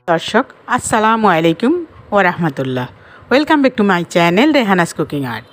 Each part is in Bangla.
দর্শক আসসালামু আলাইকুম ওয়া রাহমাতুল্লাহ। Welcome back to my channel Rehana's cooking art.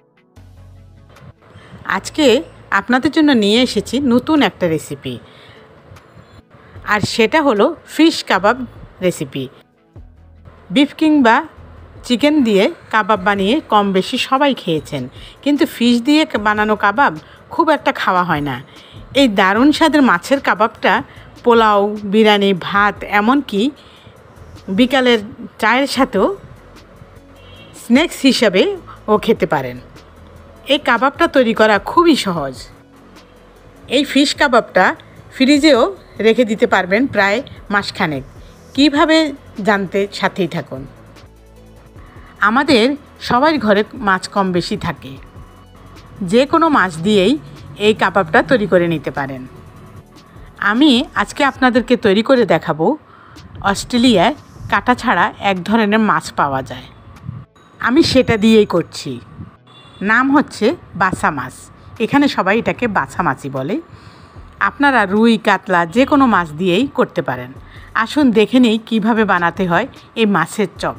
আজকে আপনাদের জন্য নিয়ে এসেছি নতুন একটা রেসিপি, আর সেটা হলো ফিশ কাবাব রেসিপি। বিফ কিংবা চিকেন দিয়ে কাবাব বানিয়ে কম বেশি সবাই খেয়েছেন, কিন্তু ফিশ দিয়ে বানানো কাবাব খুব একটা খাওয়া হয় না। এই দারুণ স্বাদের মাছের কাবাবটা পোলাও, বিরিয়ানি, ভাত, এমনকি বিকালের চায়ের সাথেও স্ন্যাক্স হিসাবে ও খেতে পারেন। এই কাবাবটা তৈরি করা খুবই সহজ। এই ফিশ কাবাবটা ফ্রিজেও রেখে দিতে পারবেন প্রায় মাসখানেক। কীভাবে জানতে সাথেই থাকুন। আমাদের সবার ঘরে মাছ কম বেশি থাকে, যে কোনো মাছ দিয়েই এই কাবাবটা তৈরি করে নিতে পারেন। আমি আজকে আপনাদেরকে তৈরি করে দেখাবো অস্ট্রেলিয়ায় কাটা ছাড়া এক ধরনের মাছ পাওয়া যায়, আমি সেটা দিয়েই করছি। নাম হচ্ছে বাছা মাছ, এখানে সবাই এটাকে বাছা মাছই বলে। আপনারা রুই, কাতলা যে কোনো মাছ দিয়েই করতে পারেন। আসুন দেখে নিই কীভাবে বানাতে হয় এই মাছের চপ।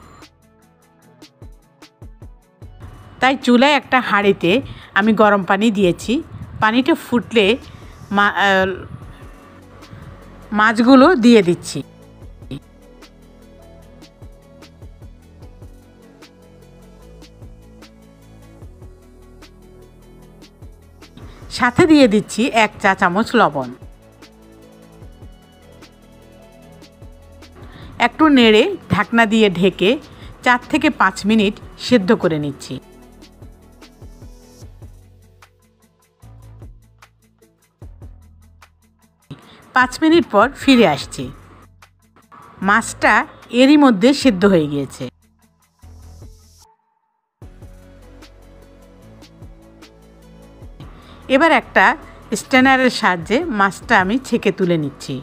তাই চুলায় একটা হাঁড়িতে আমি গরম পানি দিয়েছি। পানিটা ফুটলে মাছগুলো দিয়ে দিচ্ছি। সাথে দিয়ে দিচ্ছি 1 চা চামচ লবণ। একটু নেড়ে ঢাকনা দিয়ে ঢেকে 4 থেকে 5 মিনিট সেদ্ধ করে নিচ্ছি। পাঁচ মিনিট পর ফিরে আসছি। মাছটা এরই মধ্যে সেদ্ধ হয়ে গিয়েছে। এবার একটা স্ট্যানারের সাহায্যে মাছটা আমি ছেঁকে তুলে নিচ্ছি।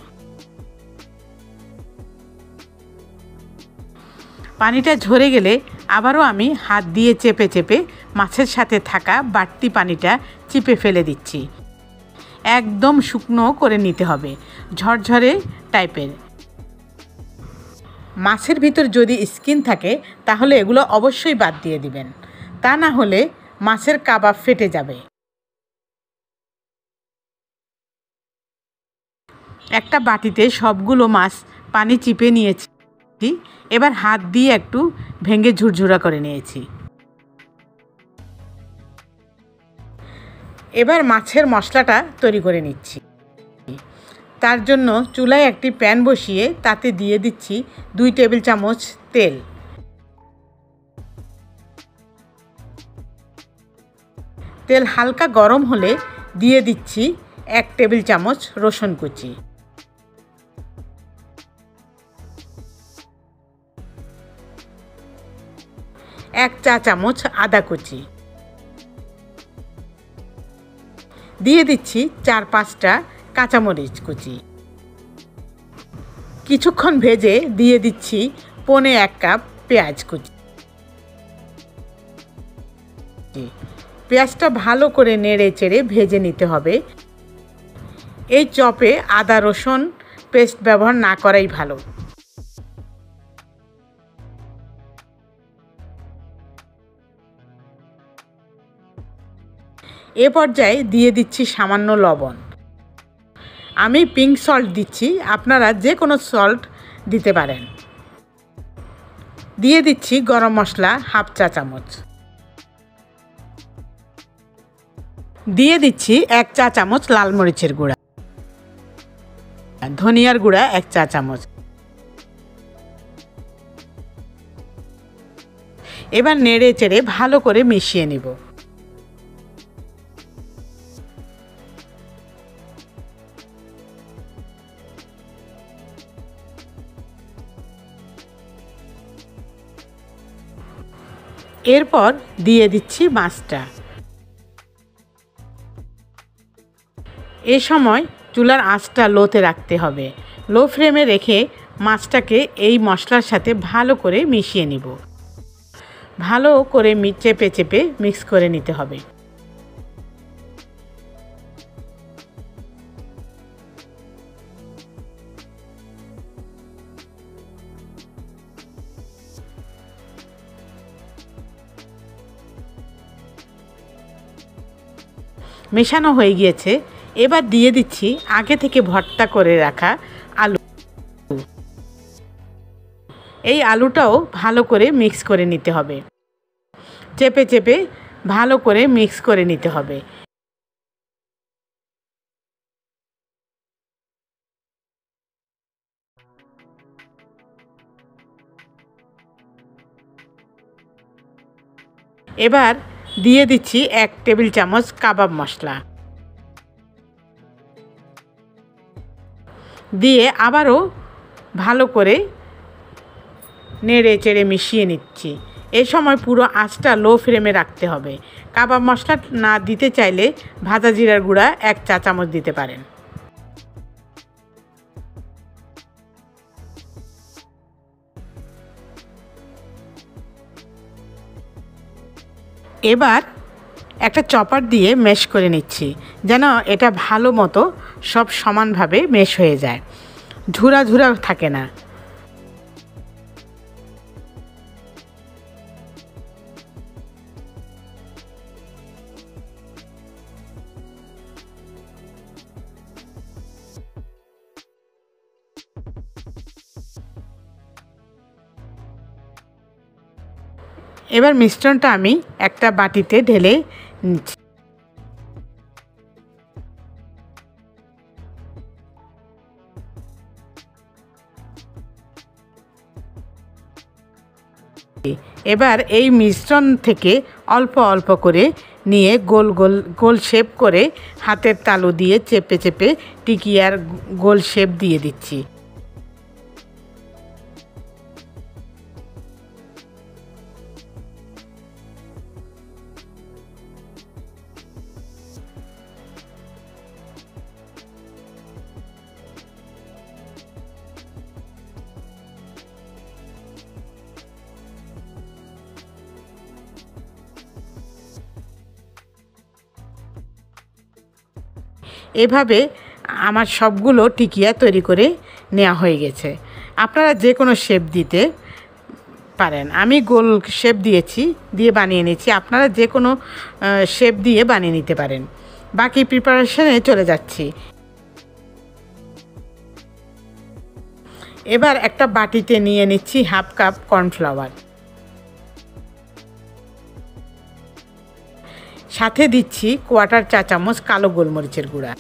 পানিটা ঝরে গেলে আবারও আমি হাত দিয়ে চেপে চেপে মাছের সাথে থাকা বাড়তি পানিটা চিপে ফেলে দিচ্ছি। একদম শুকনো করে নিতে হবে, ঝরঝরে টাইপের। মাছের ভিতর যদি স্কিন থাকে তাহলে এগুলো অবশ্যই বাদ দিয়ে দিবেন, তা না হলে মাছের কাবাব ফেটে যাবে। একটা বাটিতে সবগুলো মাছ পানি চিপে নিয়েছি। এবার হাত দিয়ে একটু ভেঙে ঝুরঝুরা করে নিয়েছি। এবার মাছের মশলাটা তৈরি করে নিচ্ছি। তার জন্য চুলায় একটি প্যান বসিয়ে তাতে দিয়ে দিচ্ছি 2 টেবিল চামচ তেল। তেল হালকা গরম হলে দিয়ে দিচ্ছি 1 টেবিল চামচ রসুন কুচি, 1 চা চামচ আদা কুচি, দিয়ে দিচ্ছি 4-5টা কাঁচামরিচ কুচি। কিছুক্ষণ ভেজে দিয়ে দিচ্ছি 1/4 কাপ পেঁয়াজ কুচি। পেঁয়াজটা ভালো করে নেড়ে চেড়ে ভেজে নিতে হবে। এই চপে আদা রসুন পেস্ট ব্যবহার না করাই ভালো। এ পর্যায়ে দিয়ে দিচ্ছি সামান্য লবণ। আমি পিঙ্ক সল্ট দিচ্ছি, আপনারা যে কোনো সল্ট দিতে পারেন। দিয়ে দিচ্ছি গরম মশলা 1/2 চা চামচ। দিয়ে দিচ্ছি 1 চা চামচ লাল মরিচের গুঁড়া, ধনিয়ার গুঁড়া 1 চা চামচ। এবার নেড়ে চেড়ে ভালো করে মিশিয়ে নিব। এরপর দিয়ে দিচ্ছি মাছটা। এ সময় চুলার আঁচটা লোতে রাখতে হবে। লো ফ্লেমে রেখে মাছটাকে এই মশলার সাথে ভালো করে মিশিয়ে নিব। ভালো করে চেপে চেপে মিক্স করে নিতে হবে। মেশানো হয়ে গিয়েছে। এবার দিয়ে দিচ্ছি আগে থেকে ভর্তা করে রাখা আলু। এই আলুটাও ভালো করে মিক্স করে নিতে হবে, চেপে চেপে ভালো করে মিক্স করে নিতে হবে। এবার দিয়ে দিচ্ছি 1 টেবিল চামচ কাবাব মশলা, দিয়ে আবারও ভালো করে নেড়ে চেড়ে মিশিয়ে নিচ্ছি। এই সময় পুরো আঁচটা লো ফ্লেমে রাখতে হবে। কাবাব মশলা না দিতে চাইলে ভাজা জিরার গুঁড়া 1 চা চামচ দিতে পারেন। এবার একটা চপার দিয়ে ম্যাশ করে নিচ্ছি, যেন এটা ভালো মতো সব সমানভাবে ম্যাশ হয়ে যায়, ঝুরা ঝুরা থাকে না। এবার মিশ্রণটা আমি একটা বাটিতে ঢেলে নিচ্ছি। এবার এই মিশ্রণ থেকে অল্প অল্প করে নিয়ে গোল গোল গোল শেপ করে হাতের তালু দিয়ে চেপে চেপে টিকিয়ার গোল শেপ দিয়ে দিচ্ছি। এভাবে আমার সবগুলো টিকিয়া তৈরি করে নেওয়া হয়ে গেছে। আপনারা যে কোনো শেপ দিতে পারেন। আমি গোল শেপ দিয়েছি, দিয়ে বানিয়ে নিয়েছি। আপনারা যে কোনো শেপ দিয়ে বানিয়ে নিতে পারেন। বাকি প্রিপারেশনে চলে যাচ্ছি। এবার একটা বাটিতে নিয়ে নিচ্ছি 1/2 কাপ কর্নফ্লাওয়ার, সাথে দিচ্ছি 1/4 চা চামচ কালো গোলমরিচের গুঁড়া,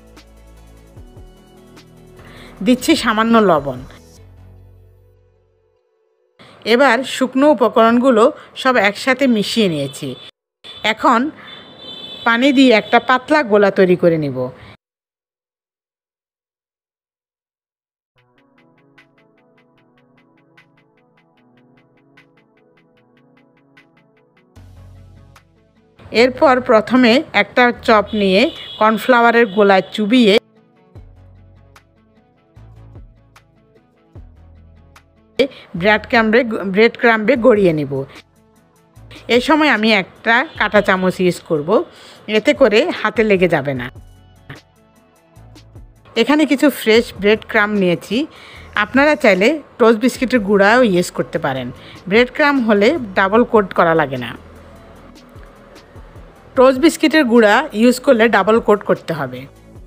দিচ্ছি সামান্য লবণ। এবার শুকনো উপকরণগুলো সব একসাথে মিশিয়ে নিয়েছি। এখন পানি দিয়ে একটা পাতলা গোলা তৈরি করে নিব। এরপর প্রথমে একটা চপ নিয়ে কর্নফ্লাওয়ারের গোলায় চুবিয়ে ব্রেড ক্রাম্বে গড়িয়ে নিব। এই সময় আমি একটা কাঁটা চামচ ইউজ করব, এতে করে হাতে লেগে যাবে না। এখানে কিছু ফ্রেশ ব্রেড ক্রাম্ব নিয়েছি। আপনারা চাইলে টোস্ট বিস্কিটের গুঁড়াও ইউজ করতে পারেন। ব্রেড ক্রাম্ব হলে ডাবল কোট করা লাগে না। টোস্ট বিস্কিটের গুঁড়া ইউজ করলে ডাবল কোট করতে হবে।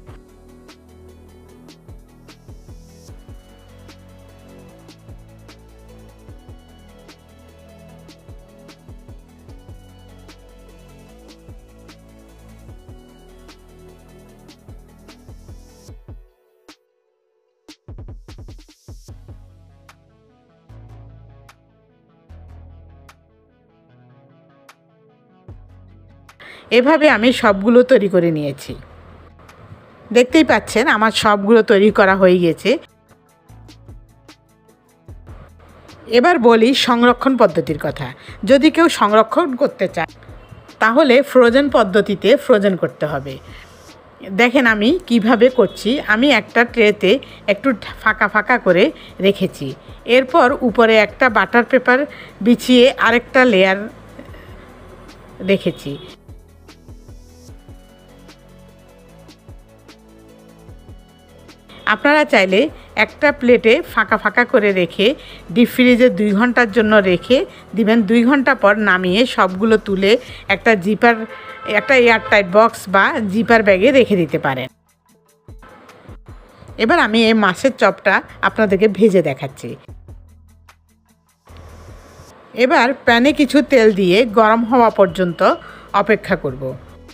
এভাবে আমি সবগুলো তৈরি করে নিয়েছি। দেখতেই পাচ্ছেন আমার সবগুলো তৈরি করা হয়ে গেছে। এবার বলি সংরক্ষণ পদ্ধতির কথা। যদি কেউ সংরক্ষণ করতে চায় তাহলে ফ্রোজেন পদ্ধতিতে ফ্রোজেন করতে হবে। দেখেন আমি কিভাবে করছি। আমি একটা ট্রেতে একটু ফাঁকা ফাঁকা করে রেখেছি। এরপর উপরে একটা বাটার পেপার বিছিয়ে আরেকটা লেয়ার রেখেছি। আপনারা চাইলে একটা প্লেটে ফাঁকা ফাঁকা করে রেখে ডিপ ফ্রিজে 2 ঘন্টার জন্য রেখে দিবেন। 2 ঘন্টা পর নামিয়ে সবগুলো তুলে একটা এয়ারটাইট বক্স বা জিপার ব্যাগে রেখে দিতে পারেন। এবার আমি এই মাছের চপটা আপনাদেরকে ভেজে দেখাচ্ছি। এবার প্যানে কিছু তেল দিয়ে গরম হওয়া পর্যন্ত অপেক্ষা করব।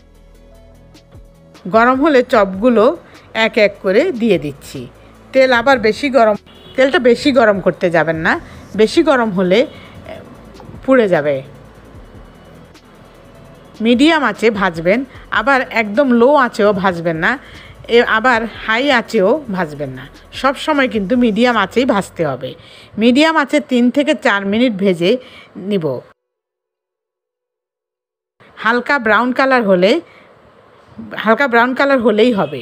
গরম হলে চপগুলো এক এক করে দিয়ে দিচ্ছি। তেলটা বেশি গরম করতে যাবেন না, বেশি গরম হলে পুড়ে যাবে। মিডিয়াম আঁচে ভাজবেন, আবার একদম লো আঁচেও ভাজবেন না, আবার হাই আঁচেও ভাজবেন না। সব সময় কিন্তু মিডিয়াম আঁচেই ভাজতে হবে। মিডিয়াম আঁচে 3 থেকে 4 মিনিট ভেজে নিব। হালকা ব্রাউন কালার হলেই হবে।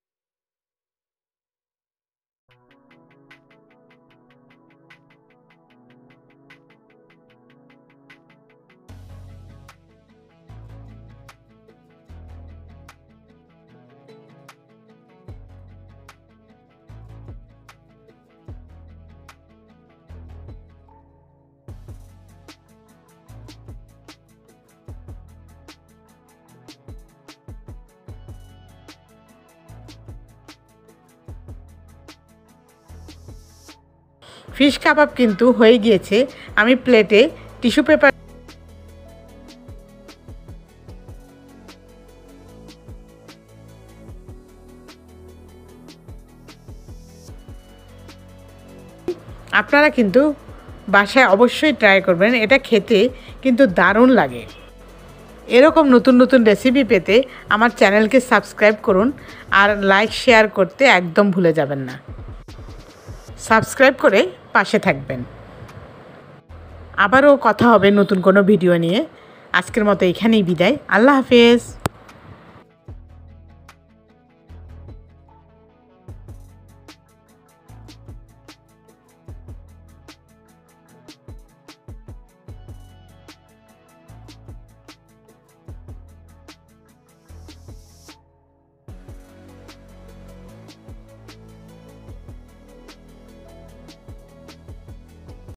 ফিশ কাবাব কিন্তু হয়ে গিয়েছে। আমি প্লেটে টিস্যু পেপার আপনারা কিন্তু বাসায় অবশ্যই ট্রাই করবেন, এটা খেতে কিন্তু দারুণ লাগে। এরকম নতুন নতুন রেসিপি পেতে আমার চ্যানেলকে সাবস্ক্রাইব করুন আর লাইক শেয়ার করতে একদম ভুলে যাবেন না। সাবস্ক্রাইব করে পাশে থাকবেন। আবারও কথা হবে নতুন কোনো ভিডিও নিয়ে। আজকের মতো এখানেই বিদায়। আল্লাহ হাফেজ।